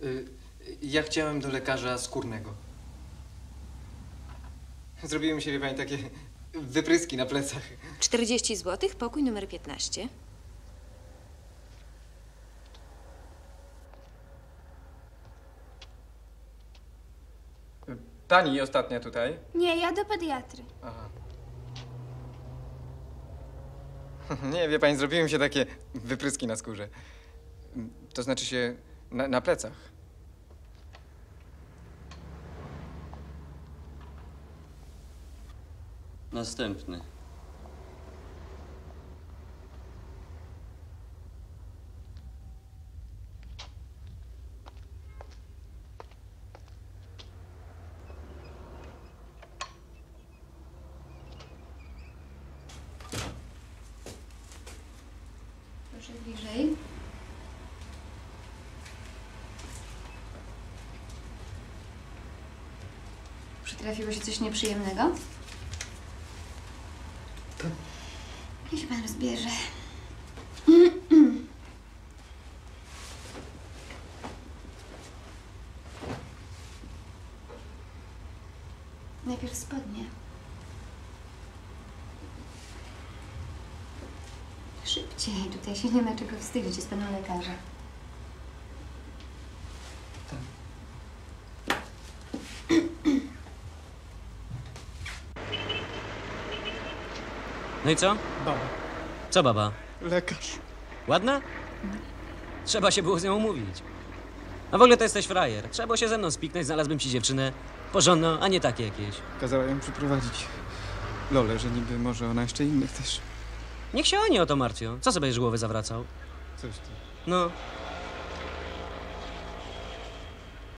Ja chciałem do lekarza skórnego. Zrobiły mi się, wie pani, takie wypryski na plecach. 40 zł, pokój numer 15. Pani ostatnia tutaj? Nie, ja do pediatry. Aha. Nie, wie pani, zrobiły mi się takie wypryski na skórze. To znaczy się na plecach. Następny. Proszę bliżej. Przytrafiło się coś nieprzyjemnego? Niech się pan rozbierze. Najpierw spodnie. Szybciej, tutaj się nie ma czego wstydzić, jest panem lekarza. No i co? Baba. Co baba? Lekarz. Ładna? Trzeba się było z nią umówić. A w ogóle to jesteś frajer. Trzeba było się ze mną spiknąć, znalazłbym ci dziewczynę porządną, a nie takie jakieś. Kazała ją przyprowadzić. Lolę, że niby może ona jeszcze innych też. Niech się oni o to martwią. Co sobie będziesz głowę zawracał? Coś tu. No,